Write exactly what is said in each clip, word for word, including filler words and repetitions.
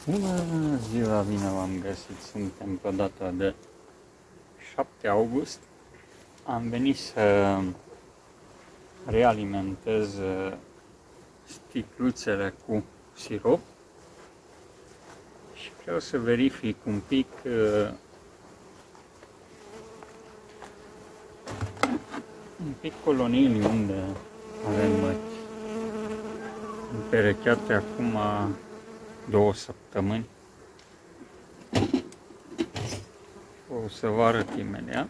Bună ziua, bine v-am găsit, suntem pe data de șapte august. Am venit să realimentez sticluțele cu sirop și vreau să verific un pic un pic coloniile unde avem măci împerecheate acum două săptămâni. O să vă arăt imediat.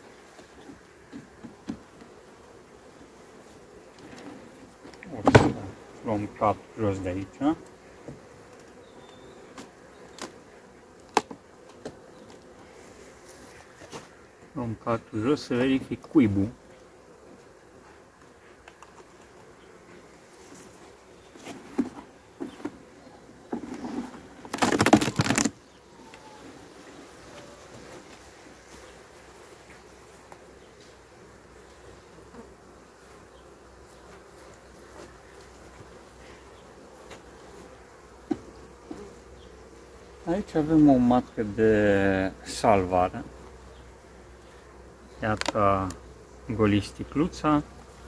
O să luăm capul jos de aici. Luăm capul jos să verific cuibul. Aici avem o matcă de salvare. Iată, goli sticluța.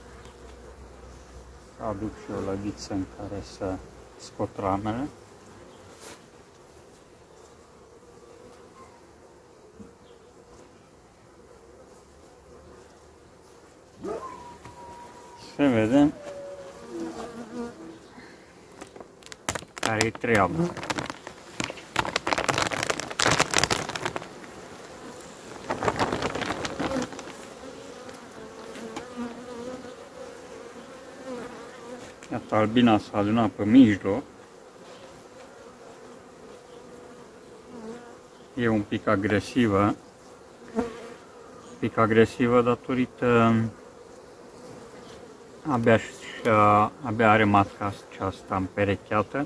Aduc și o lădiță în care să scot ramele. Să vedem care-i treaba. Iată, albina s-a adunat pe mijloc. E un pic agresivă. Un pic agresivă datorită abia, abia are matca aceasta împerecheată.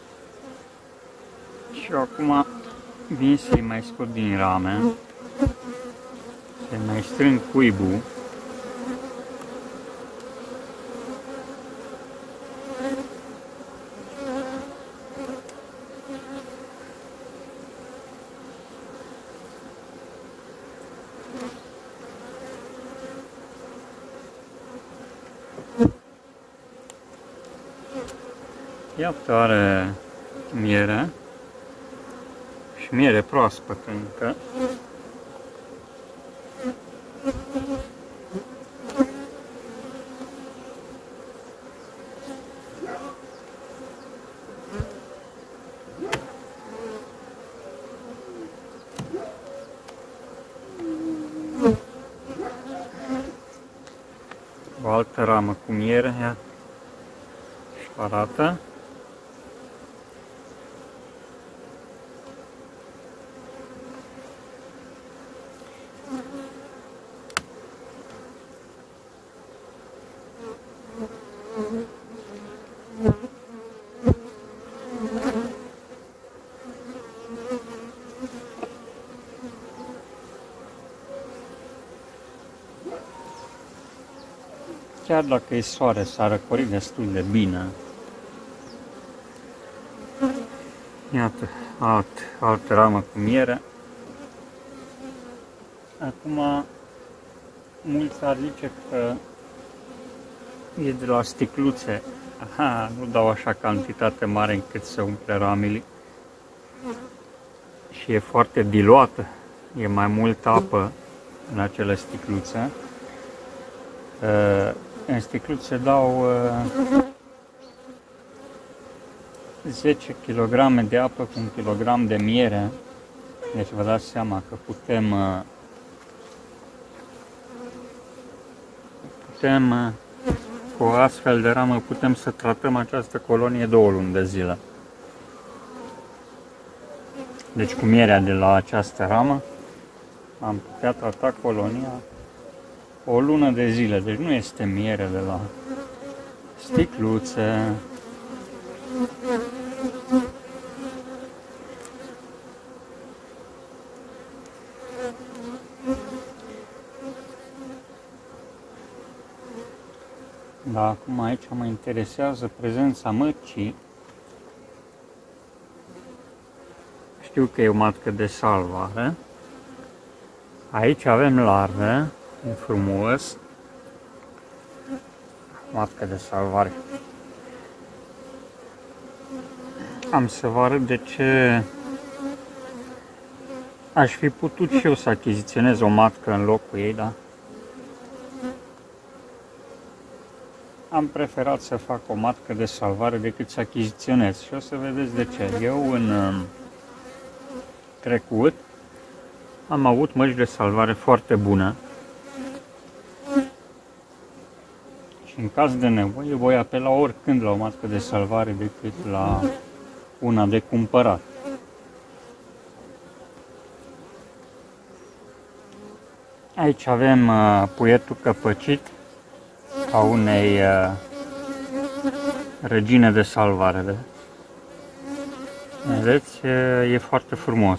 Și eu acum vin să-i mai scot din rame. Să-i mai strâng cuibul. Iată, are miere și miere proaspătă încă. O altă ramă cu miere, ia și arată. Chiar dacă e soare, s-a răcorit destul de bine. Iată, alt, altă ramă cu miere. Acum, mulți ar zice că e de la sticluțe. Aha, nu dau așa cantitate mare încât să umple ramele. Și e foarte diluată. E mai multă apă în acele sticluțe. În sticluțe dau zece kilograme de apă cu un kilogram de miere. Deci vă dați seama că putem putem cu o astfel de ramă putem să tratăm această colonie două luni de zile. Deci cu mierea de la această ramă am putea trata colonia o lună de zile. Deci nu este miere de la sticluțe. Dar acum aici mă interesează prezența măcii știu că e o matcă de salvare. Aici avem larve, e frumos. Matcă de salvare. Am să vă arăt de ce aș fi putut și eu să achiziționez o matcă în locul ei, da? Am preferat să fac o matcă de salvare decât să achiziționez și o să vedeți de ce. Eu în trecut am avut măști de salvare foarte bună și în caz de nevoie voi apela oricând la o matcă de salvare decât la una de cumpărat. Aici avem uh, puietul căpăcit a unei uh, regine de salvare. Vedeți, e foarte frumos.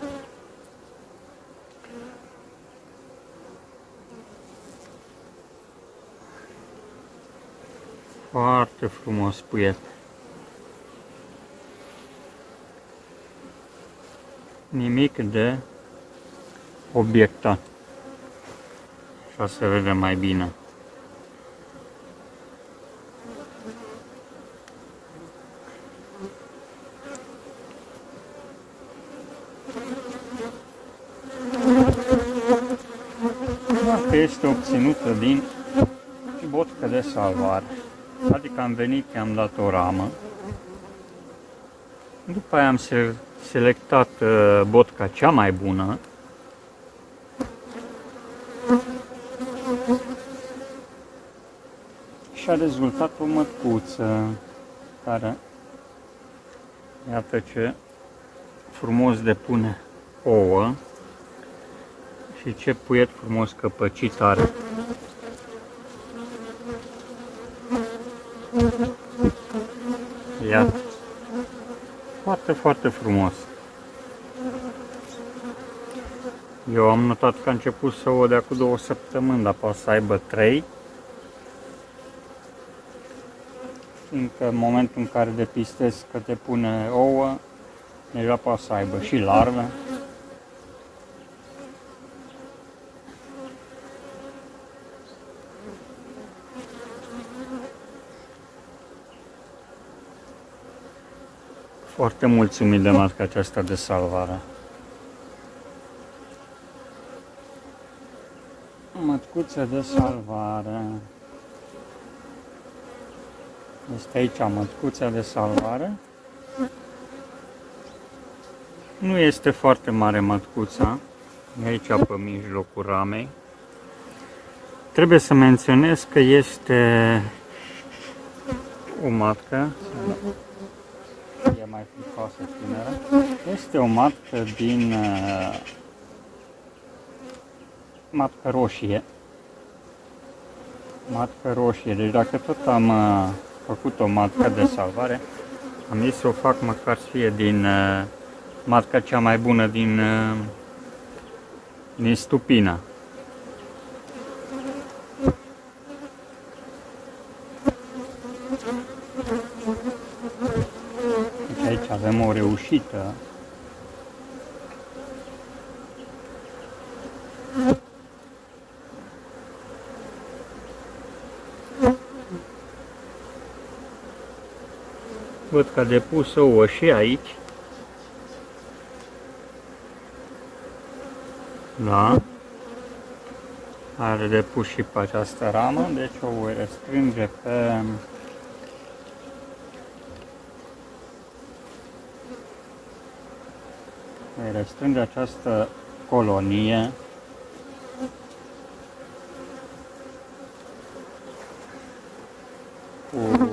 Foarte frumos puiet. Nimic de obiectat. Așa se vede mai bine. Asta este obținută din botcă de salvare. Adică am venit, i-am dat o ramă. După aia am selectat botca cea mai bună. Și a rezultat o mătcuță care, iată ce frumos depune ouă și ce puiet frumos căpăcit are. Iată, foarte, foarte frumos. Eu am notat că a început să o dea cu două săptămâni, dar poate să aibă trei. Fiindcă în momentul în care depistezi că te pune ouă, deja poate să aibă și larve. Foarte mulțumit de matca aceasta de salvare. Mătcuță de salvare. Este aici mătcuța de salvare. Nu este foarte mare mătcuța. E aici pe mijlocul ramei. Trebuie să menționez că este o matcă. E mai fricoasă tânără. Este o matcă din uh, matcă roșie. Matcă roșie. Deci dacă tot am uh, făcut o matcă de salvare, am zis să o fac măcar să fie din uh, matca cea mai bună din, uh, din stupină. Deci aici avem o reușită. Văd că a depus ouă și aici. Da. Are depus și pe această ramă, deci o voi restrânge pe voi restrânge această colonie cu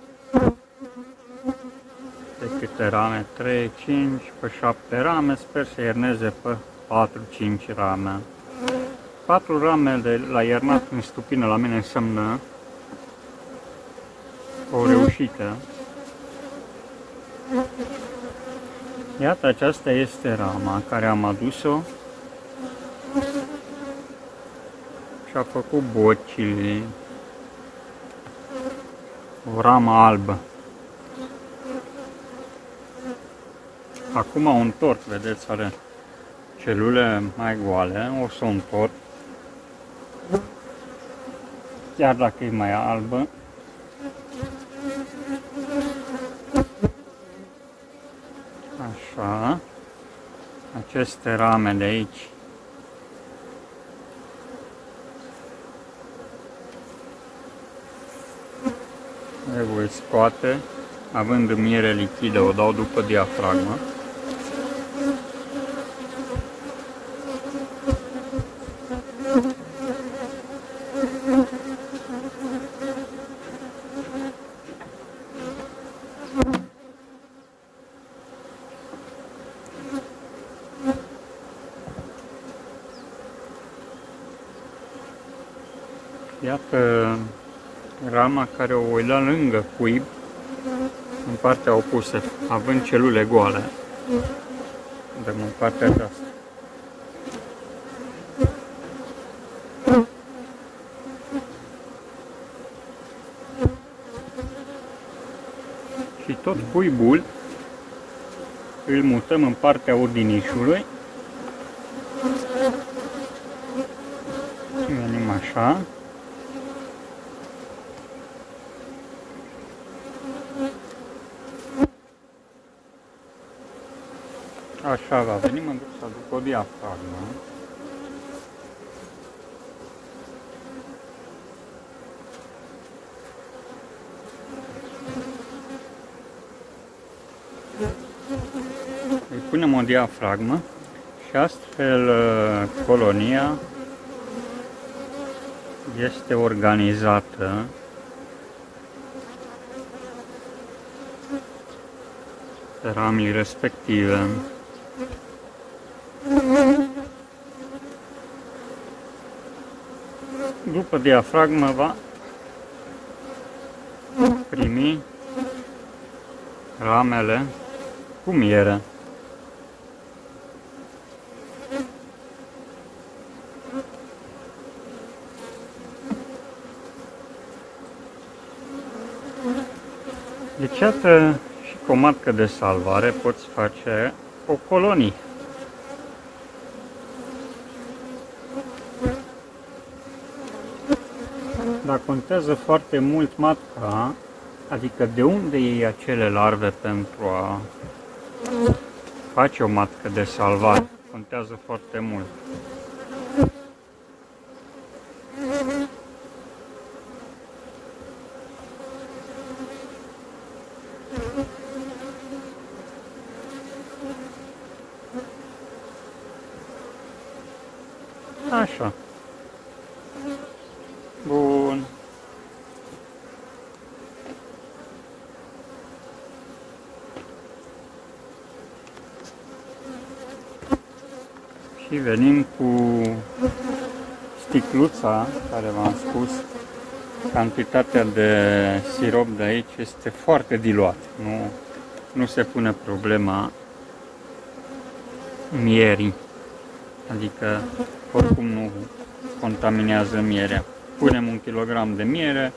de câte rame? trei, cinci, pe șapte rame, sper să ierneze pe patru cinci rame. patru rame de la iernat în stupină la mine înseamnă o reușită. Iată, aceasta este rama care am adus-o și a făcut bocile. O ramă albă. Acum o întorc, vedeți, are celule mai goale, o să o întorc. Chiar dacă e mai albă. Așa. Aceste rame de aici le voi scoate, având miere lichidă, o dau după diafragmă. Iată rama care o voi lua lângă cuib, în partea opusă, având celule goale. Dăm în partea aceasta. Și tot cuibul îl mutăm în partea ordinișului. Și venim așa. Așa va veni, mă duc să aduc o diafragmă. Îi punem o diafragmă și astfel colonia este organizată pe ramii respective. După diafragmă va primi ramele cu miere. Deci, iată, și cu o matcă de salvare poți face o colonie. Dar contează foarte mult matca, adică de unde iei acele larve pentru a face o matcă de salvare. Contează foarte mult. Așa. Bun. Și venim cu sticluța care v-am spus. Cantitatea de sirop de aici este foarte diluată. Nu, nu se pune problema mierii. Adică oricum nu contaminează mierea. Punem un kilogram de miere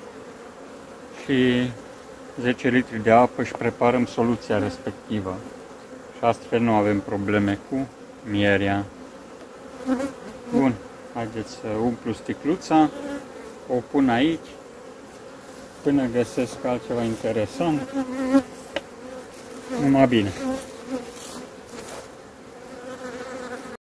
și zece litri de apă și preparăm soluția respectivă. Și astfel nu avem probleme cu mierea. Bun, haideți să umplu sticluța, o pun aici până găsesc altceva interesant. Numai bine!